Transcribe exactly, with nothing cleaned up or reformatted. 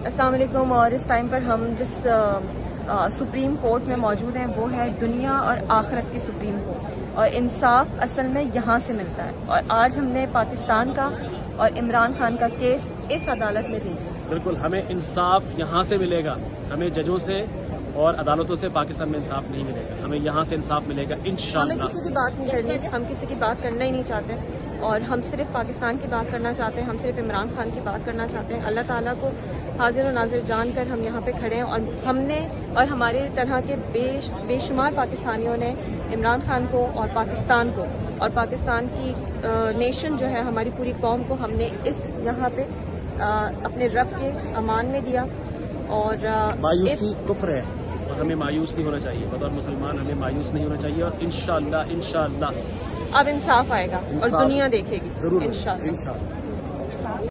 अस्सलाम वालेकुम। और इस टाइम पर हम जिस सुप्रीम कोर्ट में मौजूद हैं वो है दुनिया और आखिरत की सुप्रीम कोर्ट, और इंसाफ असल में यहाँ से मिलता है। और आज हमने पाकिस्तान का और इमरान खान का केस इस अदालत में देखा। बिल्कुल, हमें इंसाफ यहाँ से मिलेगा, हमें जजों से और अदालतों से पाकिस्तान में इंसाफ नहीं मिलेगा, हमें यहाँ से इंसाफ मिलेगा इंशाअल्लाह। हमें किसी की बात नहीं करनी, हम किसी की बात करना ही नहीं चाहते, और हम सिर्फ पाकिस्तान की बात करना चाहते हैं, हम सिर्फ इमरान खान की बात करना चाहते हैं। अल्लाह ताला को हाजिर और नाजिर जानकर हम यहाँ पे खड़े हैं, और हमने और हमारे तरह के बेश बेशुमार पाकिस्तानियों ने इमरान खान को और पाकिस्तान को और पाकिस्तान की नेशन जो है, हमारी पूरी कौम को हमने इस यहाँ पे आ, अपने रब के अमान में दिया। और मायूसी कुफ्र है और हमें मायूस नहीं होना चाहिए, बतौर मुसलमान हमें मायूस नहीं होना चाहिए, और इंशाअल्लाह इंशाअल्लाह अब इंसाफ आएगा और दुनिया देखेगी जरूर इंशाअल्लाह। इंशाअल्लाह।